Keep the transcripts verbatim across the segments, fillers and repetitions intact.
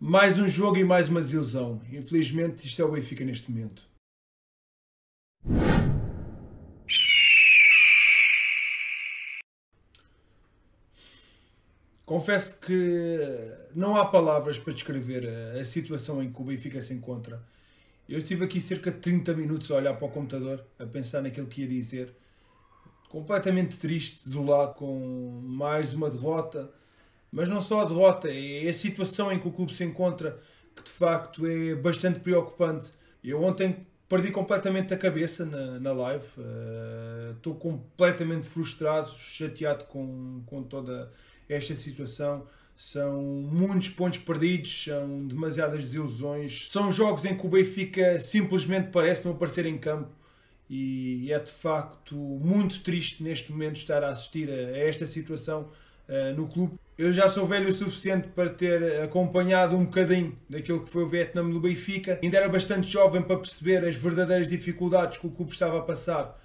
Mais um jogo e mais uma desilusão. Infelizmente, isto é o Benfica neste momento. Confesso que não há palavras para descrever a, a situação em que o Benfica se encontra. Eu estive aqui cerca de trinta minutos a olhar para o computador, a pensar naquilo que ia dizer. Completamente triste, desolado, com mais uma derrota. Mas não só a derrota, é a situação em que o clube se encontra que de facto é bastante preocupante. Eu ontem perdi completamente a cabeça na, na live. Uh, estou completamente frustrado, chateado com, com toda esta situação. São muitos pontos perdidos, são demasiadas desilusões. São jogos em que o Benfica simplesmente parece não aparecer em campo. E é de facto muito triste neste momento estar a assistir a esta situação uh, no clube. Eu já sou velho o suficiente para ter acompanhado um bocadinho daquilo que foi o Vietnã do Benfica. Ainda era bastante jovem para perceber as verdadeiras dificuldades que o clube estava a passar,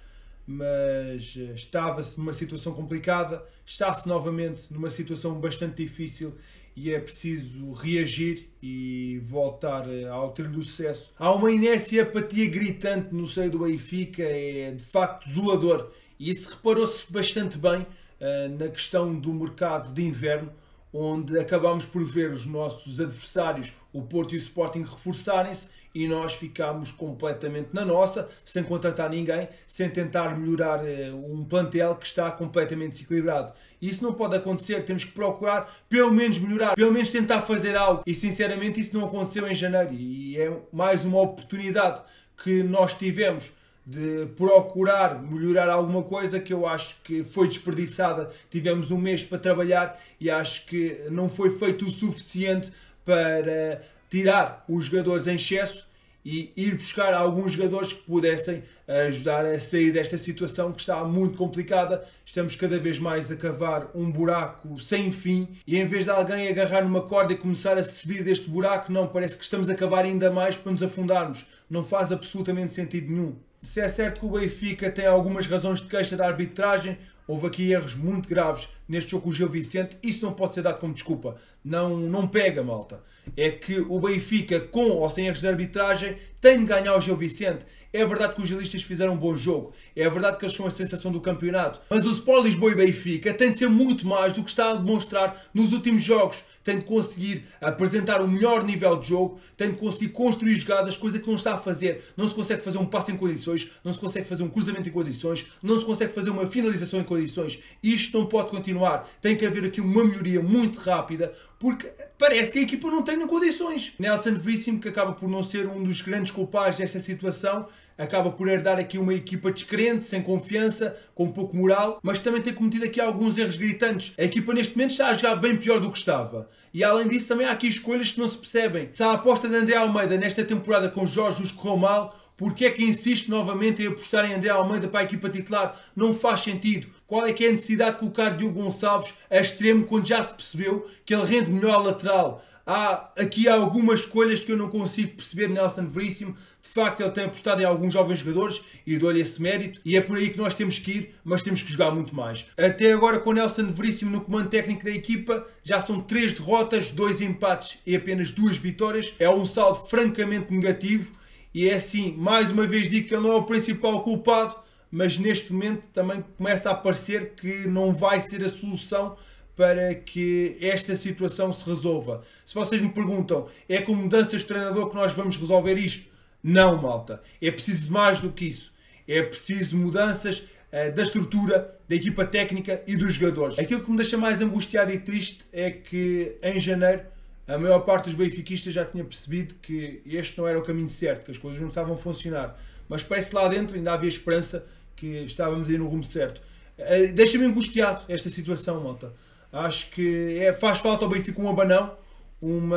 mas estava-se numa situação complicada, está-se novamente numa situação bastante difícil e é preciso reagir e voltar ao trilho do sucesso. Há uma inércia e apatia gritante no seio do Benfica, é de facto desolador, e isso reparou-se bastante bem uh, na questão do mercado de inverno, onde acabámos por ver os nossos adversários, o Porto e o Sporting, reforçarem-se e nós ficámos completamente na nossa, sem contratar ninguém, sem tentar melhorar uh, um plantel que está completamente desequilibrado. Isso não pode acontecer, temos que procurar pelo menos melhorar, pelo menos tentar fazer algo, e sinceramente isso não aconteceu em janeiro e é mais uma oportunidade que nós tivemos de procurar melhorar alguma coisa que eu acho que foi desperdiçada. Tivemos um mês para trabalhar e acho que não foi feito o suficiente para tirar os jogadores em excesso e ir buscar alguns jogadores que pudessem ajudar a sair desta situação que está muito complicada. Estamos cada vez mais a cavar um buraco sem fim e em vez de alguém agarrar numa corda e começar a subir deste buraco, não, parece que estamos a cavar ainda mais para nos afundarmos. Não faz absolutamente sentido nenhum. Se é certo que o Benfica tem algumas razões de queixa da arbitragem, houve aqui erros muito graves neste jogo com o Gil Vicente, isso não pode ser dado como desculpa. Não, não pega, malta. É que o Benfica, com ou sem erros de arbitragem, tem de ganhar o Gil Vicente. É verdade que os gilistas fizeram um bom jogo, é verdade que eles são a sensação do campeonato, mas o Sport Lisboa e Benfica tem de ser muito mais do que está a demonstrar nos últimos jogos. Tem de conseguir apresentar o melhor nível de jogo, tem de conseguir construir jogadas, coisa que não está a fazer. Não se consegue fazer um passe em condições, não se consegue fazer um cruzamento em condições, não se consegue fazer uma finalização em condições. Isto não pode continuar. Tem que haver aqui uma melhoria muito rápida, porque parece que a equipa não treina em condições. Nelson Veríssimo, que acaba por não ser um dos grandes culpados desta situação, acaba por herdar aqui uma equipa descrente, sem confiança, com pouco moral, mas também tem cometido aqui alguns erros gritantes. A equipa neste momento está a jogar bem pior do que estava. E além disso também há aqui escolhas que não se percebem. Se a aposta de André Almeida nesta temporada com Jorge nos correu mal, porque é que insiste novamente em apostar em André Almeida para a equipa titular? Não faz sentido. Qual é que é a necessidade de colocar Diogo Gonçalves a extremo quando já se percebeu que ele rende melhor a lateral? Há aqui algumas escolhas que eu não consigo perceber de Nelson Veríssimo. De facto, ele tem apostado em alguns jovens jogadores e dou-lhe esse mérito. E é por aí que nós temos que ir, mas temos que jogar muito mais. Até agora, com Nelson Veríssimo no comando técnico da equipa, já são três derrotas, dois empates e apenas duas vitórias. É um saldo francamente negativo. E é assim, mais uma vez digo que ele não é o principal culpado, mas neste momento também começa a parecer que não vai ser a solução para que esta situação se resolva. Se vocês me perguntam, é com mudanças de treinador que nós vamos resolver isto? Não, malta. É preciso mais do que isso. É preciso mudanças uh, da estrutura, da equipa técnica e dos jogadores. Aquilo que me deixa mais angustiado e triste é que em janeiro a maior parte dos benfiquistas já tinha percebido que este não era o caminho certo, que as coisas não estavam a funcionar. Mas parece que lá dentro ainda havia esperança que estávamos a ir no rumo certo. Uh, Deixa-me angustiado esta situação, malta. Acho que é, faz falta ao Benfica um abanão, uma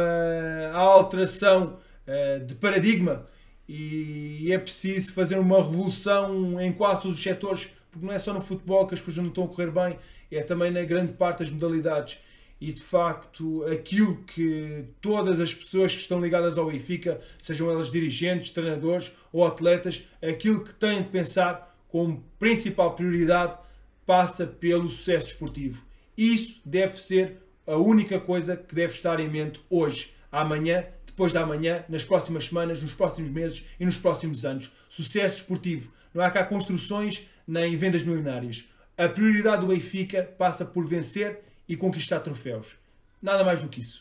alteração uh, de paradigma e é preciso fazer uma revolução em quase todos os setores, porque não é só no futebol que as coisas não estão a correr bem, é também na grande parte das modalidades. E de facto, aquilo que todas as pessoas que estão ligadas ao Benfica, sejam elas dirigentes, treinadores ou atletas, aquilo que têm de pensar como principal prioridade passa pelo sucesso desportivo. Isso deve ser a única coisa que deve estar em mente hoje. amanhã, depois da amanhã, nas próximas semanas, nos próximos meses e nos próximos anos. Sucesso desportivo. Não há cá construções nem vendas milionárias. A prioridade do Benfica passa por vencer e conquistar troféus. Nada mais do que isso.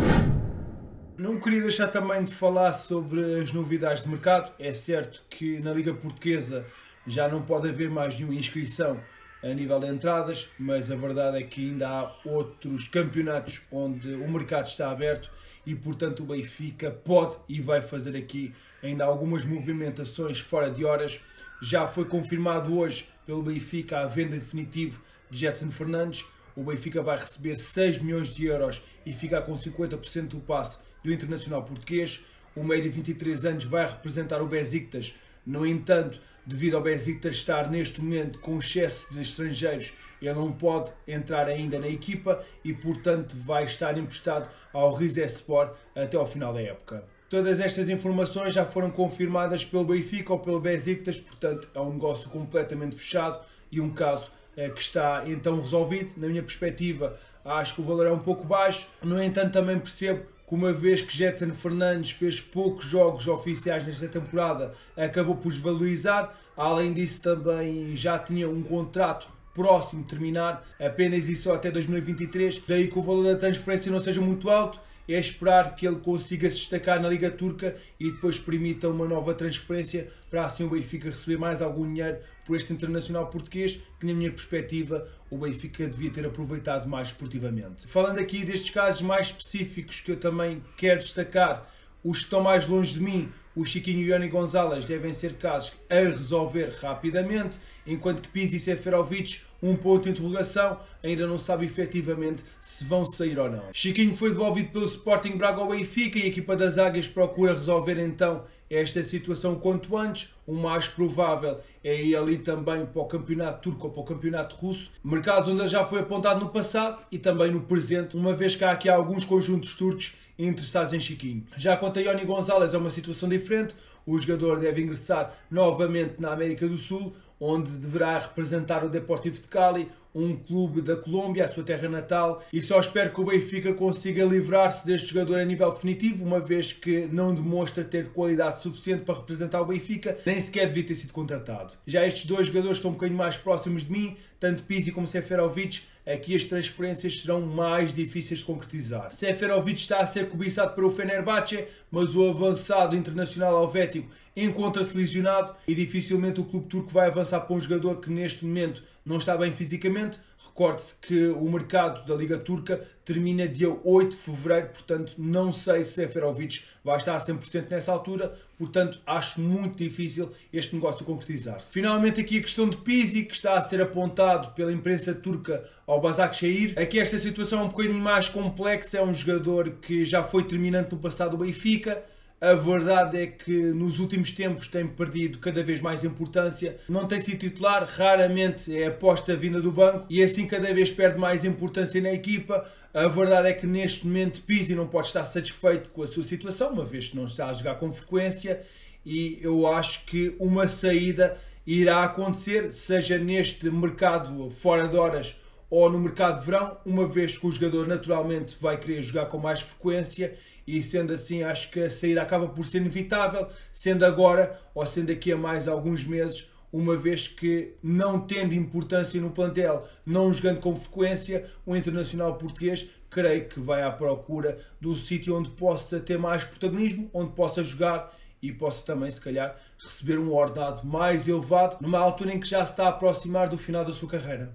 Não queria deixar também de falar sobre as novidades de mercado. É certo que na Liga Portuguesa já não pode haver mais nenhuma inscrição a nível de entradas, mas a verdade é que ainda há outros campeonatos onde o mercado está aberto e, portanto, o Benfica pode e vai fazer aqui ainda algumas movimentações fora de horas. Já foi confirmado hoje pelo Benfica a venda definitiva de Gedson Fernandes. O Benfica vai receber seis milhões de euros e ficar com cinquenta por cento do passe do internacional português. O meio de vinte e três anos vai representar o Besiktas. No entanto, devido ao Besiktas estar neste momento com excesso de estrangeiros, ele não pode entrar ainda na equipa e, portanto, vai estar emprestado ao Rizespor até ao final da época. Todas estas informações já foram confirmadas pelo Benfica ou pelo Besiktas, portanto, é um negócio completamente fechado e um caso eh, que está então resolvido. Na minha perspectiva, acho que o valor é um pouco baixo. No entanto, também percebo que uma vez que Gedson Fernandes fez poucos jogos oficiais nesta temporada, acabou por desvalorizar. Além disso, também já tinha um contrato próximo de terminar, apenas e só até dois mil e vinte e três, daí que o valor da transferência não seja muito alto. É esperar que ele consiga se destacar na Liga Turca e depois permita uma nova transferência para assim o Benfica receber mais algum dinheiro por este internacional português, que na minha perspectiva o Benfica devia ter aproveitado mais esportivamente. Falando aqui destes casos mais específicos que eu também quero destacar, os que estão mais longe de mim, o Chiquinho e o Ioni Gonzalez, devem ser casos a resolver rapidamente, enquanto que Pizzi e Seferovic, um ponto de interrogação, ainda não sabe efetivamente se vão sair ou não. Chiquinho foi devolvido pelo Sporting Braga ao Benfica e a equipa das Águias procura resolver então esta situação quanto antes. O mais provável é ir ali também para o campeonato turco ou para o campeonato russo, mercados onde ele já foi apontado no passado e também no presente, uma vez que há aqui alguns conjuntos turcos interessados em Chiquinho. Já quanto a Ioni Gonzalez é uma situação diferente. O jogador deve ingressar novamente na América do Sul, onde deverá representar o Deportivo de Cali, um clube da Colômbia, a sua terra natal, e só espero que o Benfica consiga livrar-se deste jogador a nível definitivo, uma vez que não demonstra ter qualidade suficiente para representar o Benfica, nem sequer devia ter sido contratado. Já estes dois jogadores estão um bocadinho mais próximos de mim, tanto Pizzi como Seferovic. Aqui as transferências serão mais difíceis de concretizar. Seferovic está a ser cobiçado para o Fenerbahçe, mas o avançado internacional helvético encontra-se lesionado e dificilmente o clube turco vai avançar para um jogador que neste momento não está bem fisicamente. Recorde-se que o mercado da Liga Turca termina dia oito de fevereiro, portanto não sei se Seferovic vai estar a cem por cento nessa altura, portanto acho muito difícil este negócio concretizar-se. Finalmente aqui a questão de Pizzi, que está a ser apontado pela imprensa turca ao Başakşehir. Aqui esta situação é um bocadinho mais complexa, é um jogador que já foi terminante no passado do Benfica. A verdade é que nos últimos tempos tem perdido cada vez mais importância, não tem sido titular, raramente é aposta vinda do banco e assim cada vez perde mais importância na equipa. A verdade é que neste momento Pizzi não pode estar satisfeito com a sua situação, uma vez que não está a jogar com frequência, e eu acho que uma saída irá acontecer, seja neste mercado fora de horas ou no mercado de verão, uma vez que o jogador naturalmente vai querer jogar com mais frequência e sendo assim acho que a saída acaba por ser inevitável, sendo agora ou sendo daqui a mais alguns meses, uma vez que não tendo importância no plantel, não jogando com frequência, o internacional português creio que vai à procura do sítio onde possa ter mais protagonismo, onde possa jogar e possa também se calhar receber um ordenado mais elevado numa altura em que já se está a aproximar do final da sua carreira.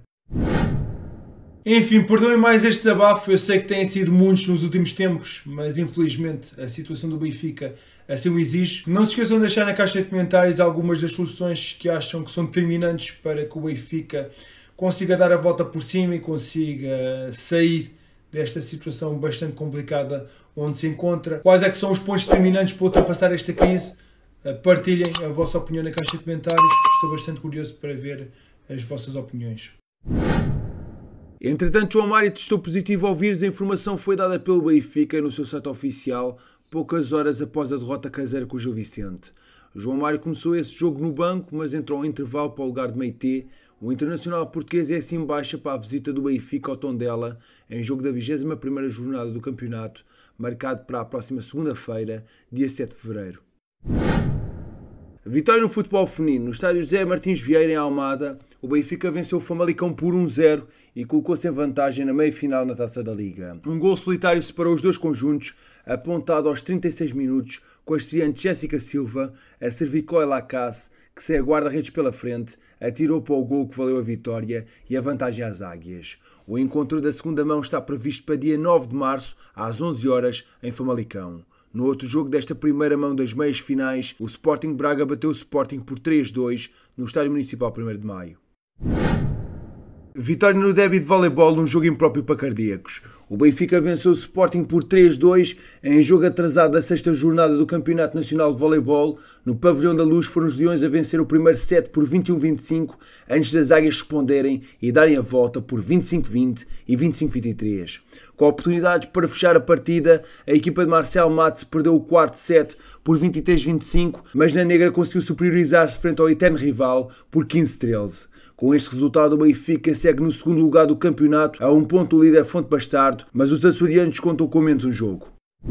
Enfim, perdoem mais este desabafo, eu sei que têm sido muitos nos últimos tempos, mas infelizmente a situação do Benfica assim o exige. Não se esqueçam de deixar na caixa de comentários algumas das soluções que acham que são determinantes para que o Benfica consiga dar a volta por cima e consiga sair desta situação bastante complicada onde se encontra. Quais é que são os pontos determinantes para ultrapassar esta crise? Partilhem a vossa opinião na caixa de comentários, estou bastante curioso para ver as vossas opiniões. Entretanto, João Mário testou positivo ao vírus. A informação foi dada pelo Benfica no seu site oficial, poucas horas após a derrota caseira com o Gil Vicente. João Mário começou esse jogo no banco, mas entrou ao intervalo para o lugar de Meite. O internacional português é assim baixa para a visita do Benfica ao Tondela em jogo da vigésima primeira jornada do campeonato, marcado para a próxima segunda-feira, dia sete de fevereiro. Vitória no futebol feminino. No estádio José Martins Vieira, em Almada, o Benfica venceu o Famalicão por um zero e colocou-se em vantagem na meia-final na Taça da Liga. Um gol solitário separou os dois conjuntos, apontado aos trinta e seis minutos, com a estreante Jéssica Silva a servir Chloé Lacasse, que sem a guarda-redes pela frente, atirou para o gol que valeu a vitória e a vantagem às Águias. O encontro da segunda mão está previsto para dia nove de março, às onze horas, em Famalicão. No outro jogo desta primeira mão das meias finais, o Sporting Braga bateu o Sporting por três a dois no Estádio Municipal primeiro de maio. Vitória no derby de voleibol num jogo impróprio para cardíacos. O Benfica venceu o Sporting por três a dois em jogo atrasado da sexta jornada do Campeonato Nacional de Voleibol. No Pavilhão da Luz foram os Leões a vencer o primeiro set por vinte e um a vinte e cinco, antes das Águias responderem e darem a volta por vinte e cinco a vinte e vinte e cinco a vinte e três. Com oportunidades para fechar a partida, a equipa de Marcel Matos perdeu o quarto set por vinte e três a vinte e cinco, mas na negra conseguiu superiorizar-se frente ao eterno rival por quinze a treze. Com este resultado, o Benfica segue no segundo lugar do campeonato, a um ponto do líder Fonte Bastardo, mas os açorianos contam com menos um jogo.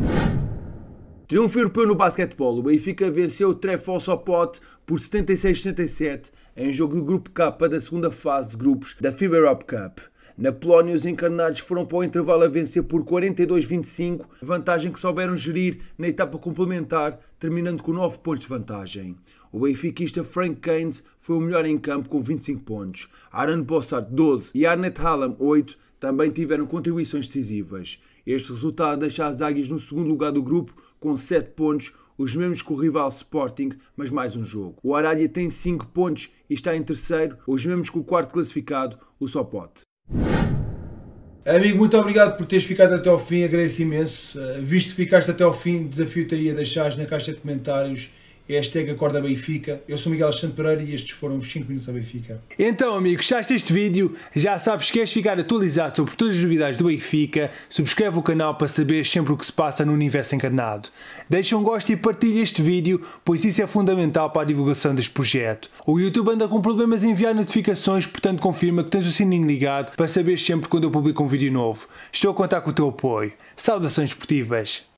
Triunfo europeu no basquetebol. O Benfica venceu o Trefl Sopot por setenta e seis a sessenta e sete em jogo do Grupo K da segunda fase de grupos da FIBA Europe Cup. Na Polónia, os encarnados foram para o intervalo a vencer por quarenta e dois a vinte e cinco, vantagem que souberam gerir na etapa complementar, terminando com nove pontos de vantagem. O benfiquista Frank Keynes foi o melhor em campo com vinte e cinco pontos. Aaron Bossart, doze, e Arnett Hallam, oito, também tiveram contribuições decisivas. Este resultado deixa as Águias no segundo lugar do grupo com sete pontos, os mesmos que o rival Sporting, mas mais um jogo. O Aralha tem cinco pontos e está em terceiro, os mesmos que o quarto classificado, o Sopot. Amigo, muito obrigado por teres ficado até ao fim, agradeço imenso. Uh, visto que ficaste até ao fim, desafio-te aí a deixares na caixa de comentários hashtag Acorda Benfica. Eu sou Miguel Alexandre Pereira e estes foram os cinco minutos a Benfica. Então, amigo, gostaste deste vídeo? Já sabes, se queres ficar atualizado sobre todas as novidades do Benfica, subscreve o canal para saber sempre o que se passa no universo encarnado. Deixa um gosto e partilha este vídeo, pois isso é fundamental para a divulgação deste projeto. O YouTube anda com problemas em enviar notificações, portanto confirma que tens o sininho ligado para saber sempre quando eu publico um vídeo novo. Estou a contar com o teu apoio. Saudações esportivas!